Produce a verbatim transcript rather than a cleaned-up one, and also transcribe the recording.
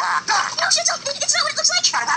No, Schnitzel, it's not what it looks like.